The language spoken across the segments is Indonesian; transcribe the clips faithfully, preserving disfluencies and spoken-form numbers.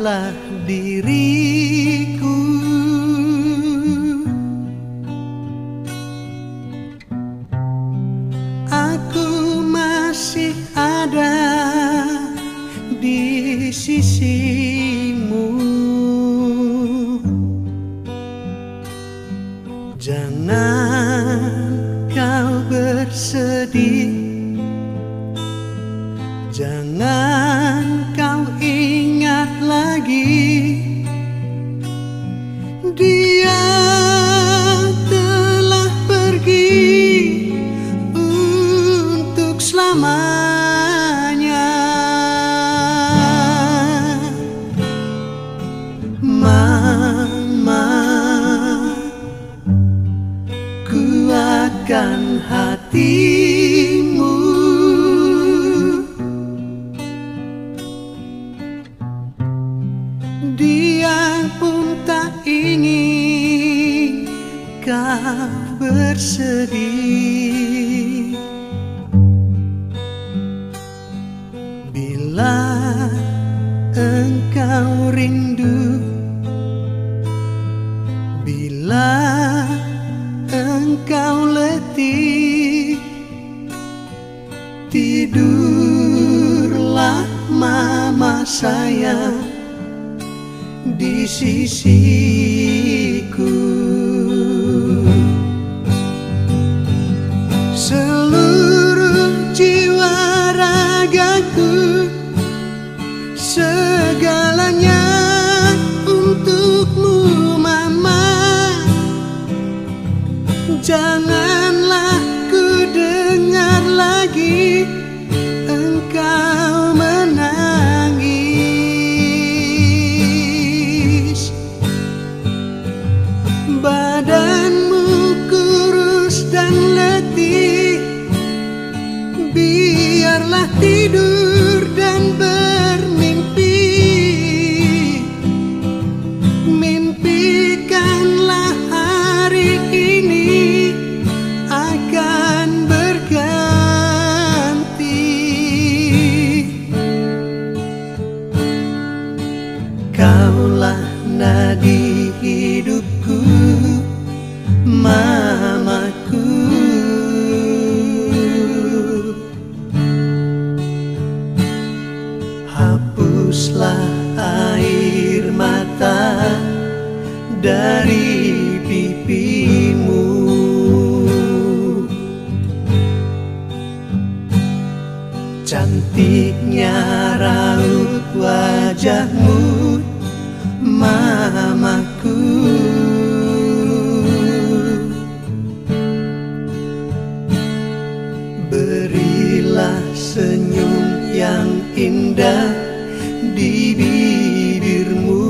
Ingatlah diriku, aku masih ada di sisimu. Jangan kau bersedih, jangan kau ingat lagi, dia telah pergi untuk selamanya. Mama, kuatkan hatimu, dia pun tak ingin kau bersedih. Bila engkau rindu, bila engkau letih, tidurlah mama sayang di sisiku. Seluruh jiwa ragaku, segalanya untukmu mama. Janganlah ku dengar lagi engkau menangis. Badanmu kurus dan letih, biarlah tidur dan bermimpi. Mimpikanlah hari ini akan berganti. Kaulah nadi hidupku, mamaku. Hapuslah air mata dari pipimu. Cantiknya raut wajahmu, mamaku. Berilah senyum yang indah di bibirmu.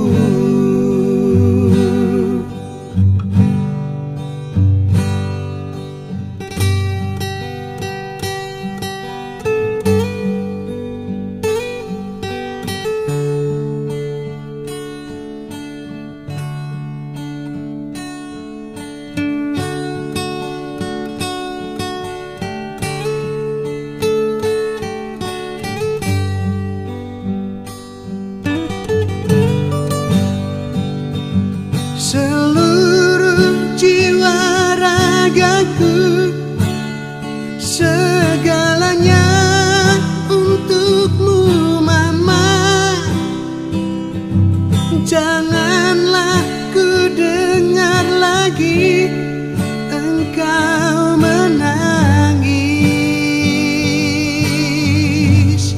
Seluruh jiwa ragaku, segalanya untukmu mama. Janganlah ku dengar lagi engkau menangis.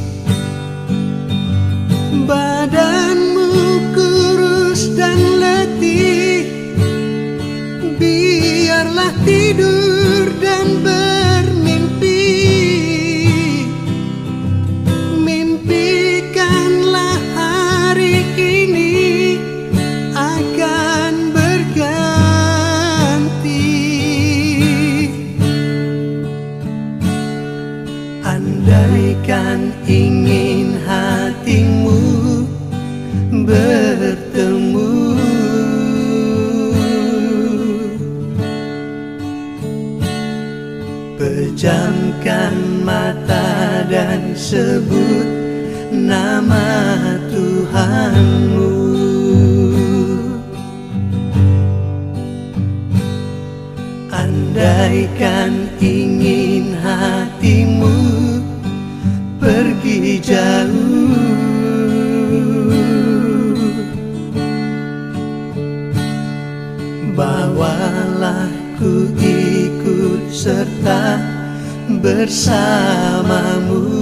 Badanmu kurus dan letih, biarlah tidur dan bermimpi. Mimpikanlah hari ini akan berganti. Andaikan ingin hatimu bertemu, pejamkan mata dan sebut nama Tuhan. Tuhanmu. Andaikan ingin hatimu pergi jauh, bawalah ku ikut serta bersamamu.